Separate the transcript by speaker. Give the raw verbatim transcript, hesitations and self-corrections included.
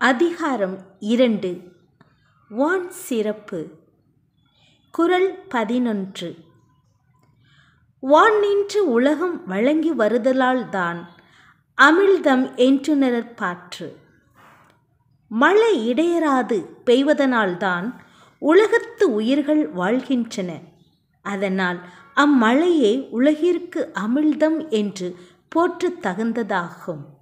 Speaker 1: அதிகாரம் இரண்டு. வான் சிறப்பு. குறள் பதினொன்று. வான் நின்று உலகம் வழங்கி வருதலால்தான் அமிழ்தம் என்றுணரற்பாற்று. மழை இடையராது பெய்வதனால்தான் உலகத்து உயிர்கள் வாழ்கின்றன. அதனால் அம்மழையே உலகிற்கு அமிழ்தம் என்று போற்றத் தகுந்ததாகும்.